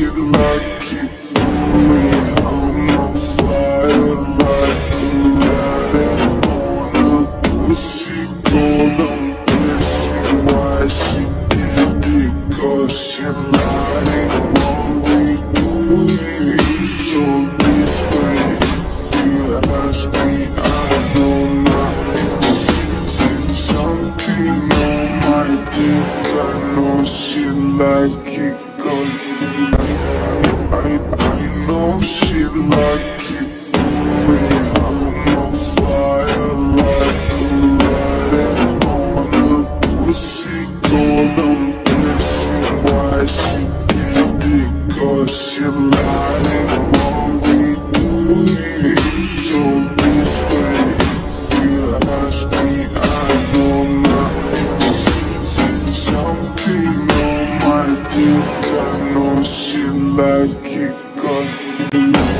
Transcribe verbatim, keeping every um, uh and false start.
like it for me. I'm on fire like a light on a pussy golden blessing. Why she did it? Cause she lying on me doing so discreet. You ask me, I know nothing. She's something on my dick. I know she like it. I, I know she like it for me. I'm on fire like a light on a pussy golden blessing. Why she did it? Cause she lying on me doing so discreet. You ask me, I know nothing. She's something on my dick. I know she like it. Cause